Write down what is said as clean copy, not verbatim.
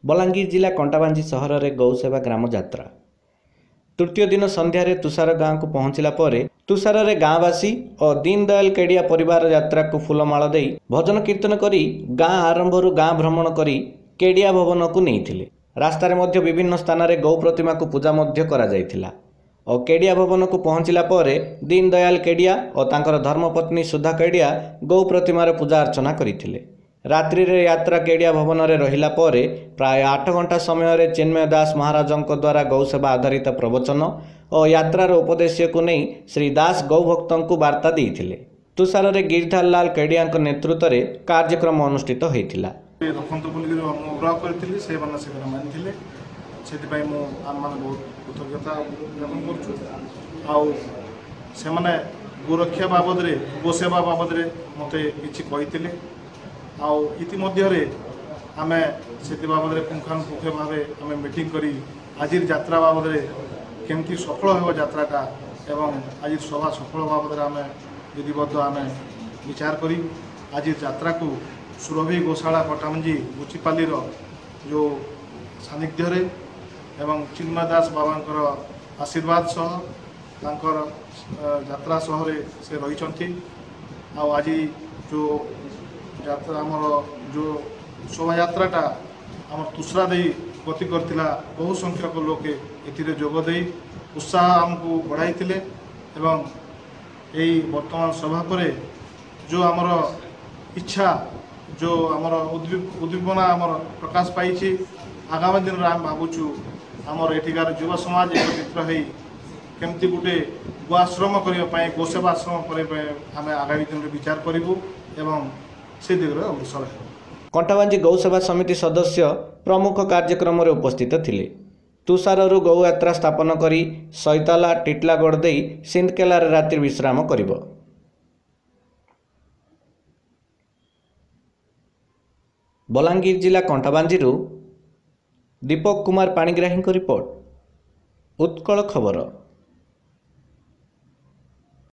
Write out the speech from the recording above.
बलांगीर जिला कंटाबांजी सहर में गौसेवा ग्राम यात्रा तृतीय दिन संध्यारे तुषार गाँव को पहुंचला परे तुषार रे गाँववासी और दीनदयाल केडिया परिवार यात्रा को फूलमाल दे भजन कीर्तन करी गाँ आरंभरू गाँ भ्रमण करी केडिया भवन को नहीं रास्तार मध्य विभिन्न स्थान में गौ प्रतिमा को पूजा मध्य करा जायथिला और केडिया भवन को पहुंचला परे दीनदयाल केडिया और तांकर धर्मपत्नी सुधा केडिया गौ प्रतिमार पूजा अर्चना करथिले। रात्रि रे यात्रा केडिया भवन में रहिला परे प्राय 8 घंटा समय चिन्मय दास महाराजों द्वारा गौसेवा आधारित प्रवचन और यात्रार उपदेश्य को नहीं श्री दास गौभक्तों को वार्ता देइथिले। तुषार रे गिरधार लाल केडिया नेतृत्व में कार्यक्रम अनुष्ठित होइथिला। गोरक्षा बाबद गोसेवा बाबद मते किछि कहिथिले आउ इतिमध्ये आमे से बाबद पुंखानुपुंख भाव आम मीटिंग करी आज यात्रा बाबद केमती सफल हो यात्राटा एवं आज सभा सफल बाबद आम विधिबद्ध आम विचार करी आज यात्रा को सुरभि गौशाला पटामंजी बुचिपालीर जो सानिध्य एवं चिन्मय दास बाबांकर आशीर्वाद सह तांकर यात्रा सहरे से रही आज जो यात्रा आमर जो शोभा यात्राटा आम तुषरा दे गति करथिला बहु संख्यक लोके एथिरे जोग दे उत्साह आमको बढ़ाई एवं यही वर्तमान सभा परे जो आमर इच्छा जो आमर उद्दीपना आमर प्रकाश पाई आगामी दिन में आम भावुँ आमर एठिकार युवा समाज एकत्रित हो केमती गोटे गोआश्रम करने गोसेवा आश्रम करने आम आगामी दिन में विचार करूँ एवं से दिगरे अग्रसर है। कंटाबांजी गौसेवा समिति सदस्य प्रमुख कार्यक्रम में उपस्थित थिले। तुषाररू गौ यात्रा स्थापन करी सैताला टिटलागढ़ दे सिंधकेला रात्रि विश्राम करिब। बलांगीर जिला कंटाबांजी दीपक कुमार पाणिग्राही रिपोर्ट उत्कल खबर।